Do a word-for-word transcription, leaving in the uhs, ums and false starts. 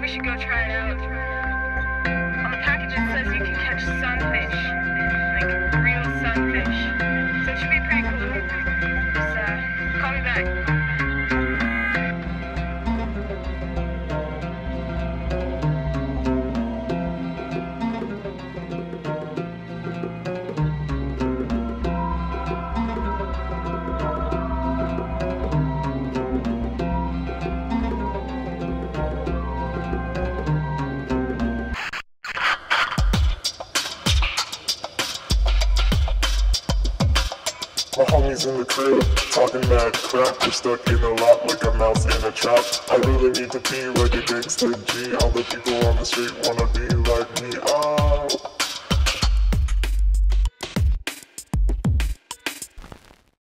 we should go try it out. On the package it says you can catch sunfish, like real sunfish. So it should be pretty cool. Just uh, call me back. My homies in the crib, talking mad crap. We're stuck in a lot like a mouse in a trap. I really need to be like a gangsta G. All the people on the street wanna be like me.